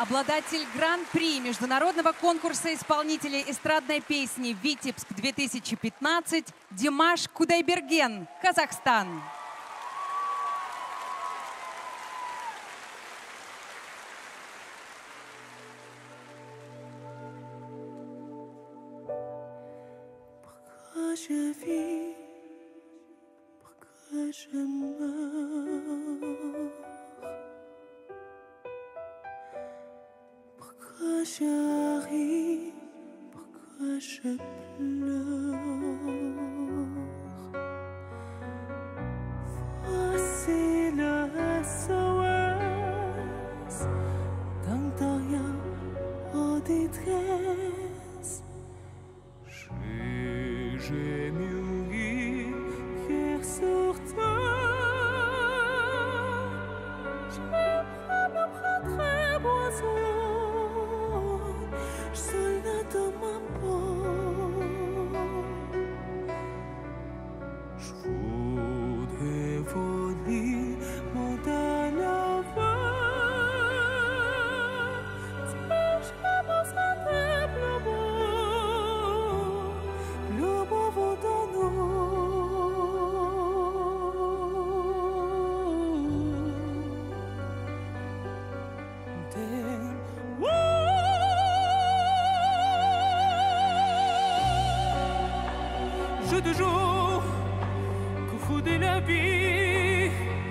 обладатель гран-при международного конкурса исполнителей эстрадной песни «Витебск-2015» Димаш Кудайберген, Казахстан. Je vis, pourquoi je meurs, pourquoi je ris, pourquoi je pleure. Voici le SOS d'un derrière en détresse. J'ai mûri hier sur toi. Je me prendrai boisson. Je suis là dans ma peau. Je voudrais voler mon dernier jeu de jour qu'au fond de la vie,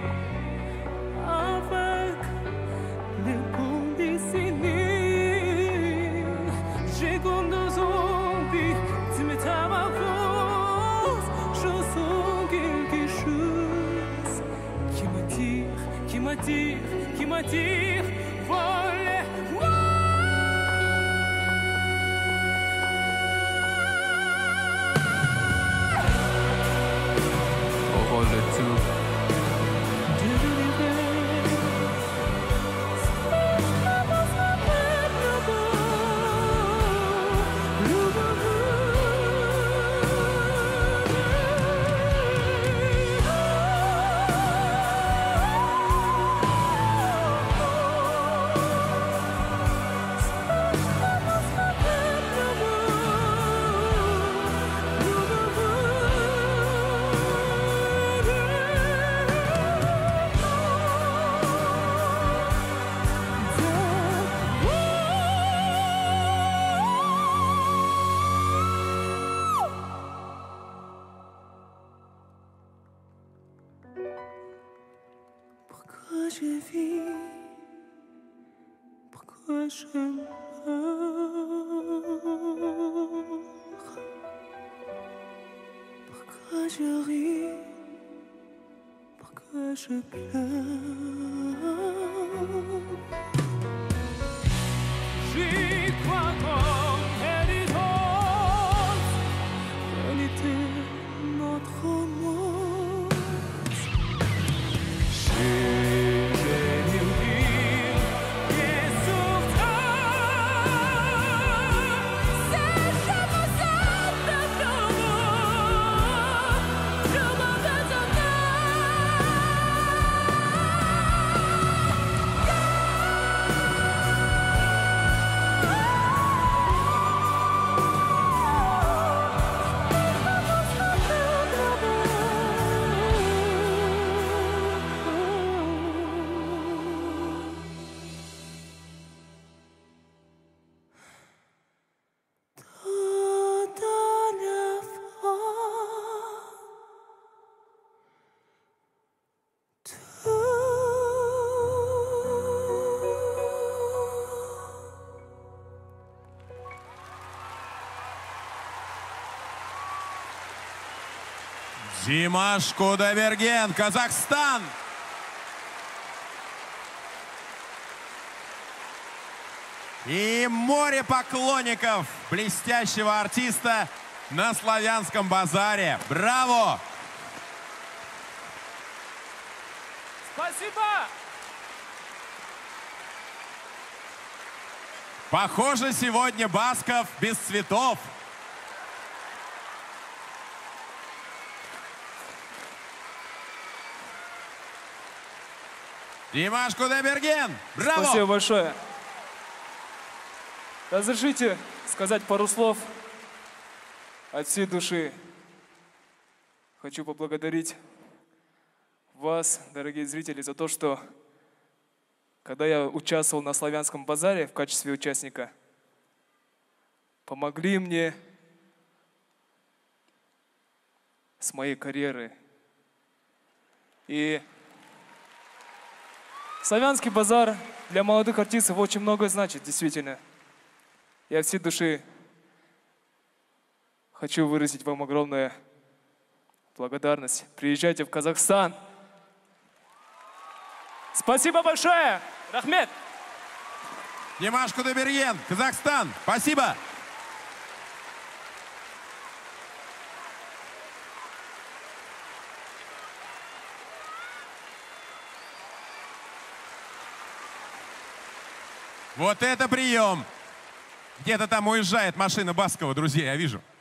avec les bons dessinés, j'ai comme deux zombies, tu me tapes à cause, je sens quelque chose qui m'attire, qui m'attire, qui m'attire, voler. Pourquoi je vis, pourquoi je meurs, pourquoi je ris, pourquoi je pleure. J'y crois comme elle est rose, elle était notre romance. Димаш Кудайберген, Казахстан. И море поклонников блестящего артиста на славянском базаре. Браво! Спасибо! Похоже, сегодня Басков без цветов. Димаш Кудайберген, браво! Спасибо большое. Разрешите сказать пару слов от всей души. Хочу поблагодарить вас, дорогие зрители, за то, что когда я участвовал на Славянском базаре в качестве участника, помогли мне с моей карьерой. И Славянский базар для молодых артистов очень много значит, действительно. Я от всей души хочу выразить вам огромную благодарность. Приезжайте в Казахстан. Спасибо большое! Рахмет! Димаш Кудайберген, Казахстан. Спасибо. Вот это прием! Где-то там уезжает машина Баскова, друзья, я вижу.